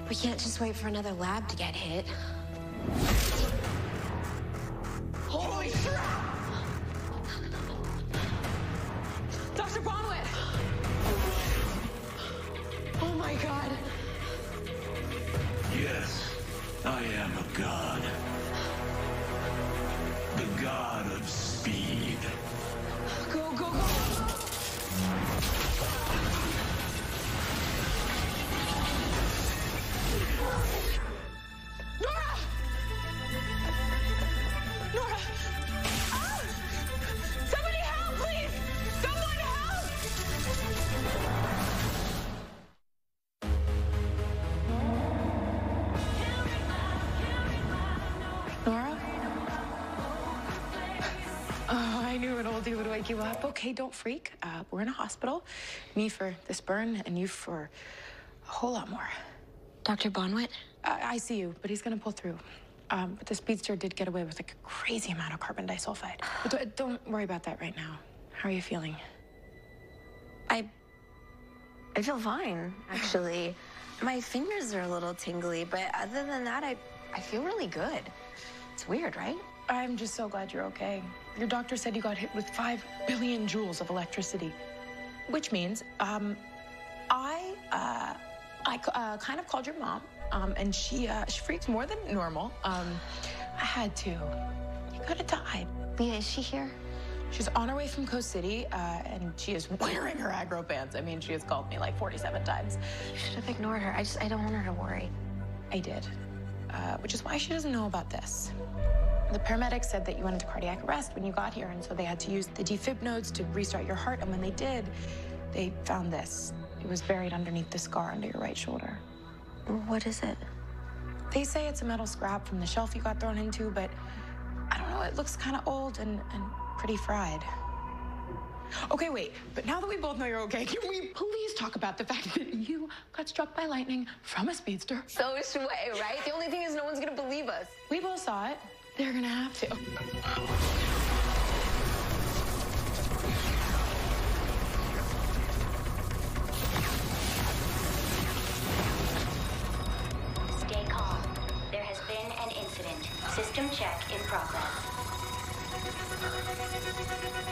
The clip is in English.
We can't just wait for another lab to get hit. Holy crap! Dr. Bonwit! Oh my God. Yes, I am a god. The god of speed. Go, go, go! Nora! Nora! Ah! Somebody help, please! Someone help! Nora? Oh, I knew an oldie would wake you up. Okay, don't freak. We're in a hospital. Me for this burn, and you for a whole lot more. Dr. Bonwit? I see you, but he's gonna pull through. But the speedster did get away with like a crazy amount of carbon disulfide. But don't worry about that right now. How are you feeling? I feel fine, actually. My fingers are a little tingly, but other than that, I feel really good. It's weird, right? I'm just so glad you're okay. Your doctor said you got hit with 5 billion joules of electricity, which means I kind of called your mom, and she freaked more than normal. I had to. You could have died. Leah, is she here? She's on her way from Coast City, and she is wearing her aggro pants. I mean, she has called me like 47 times. You should have ignored her. I don't want her to worry. I did, which is why she doesn't know about this. The paramedics said that you went into cardiac arrest when you got here, and so they had to use the defib nodes to restart your heart, and when they did, they found this. It was buried underneath the scar under your right shoulder. What is it? They say it's a metal scrap from the shelf you got thrown into, but I don't know, it looks kind of old and pretty fried. Okay, wait, but now that we both know you're okay, can we please talk about the fact that you got struck by lightning from a speedster? So shui, right? The only thing is no one's gonna believe us. We both saw it. They're gonna have to. Stay calm. There has been an incident. System check in progress.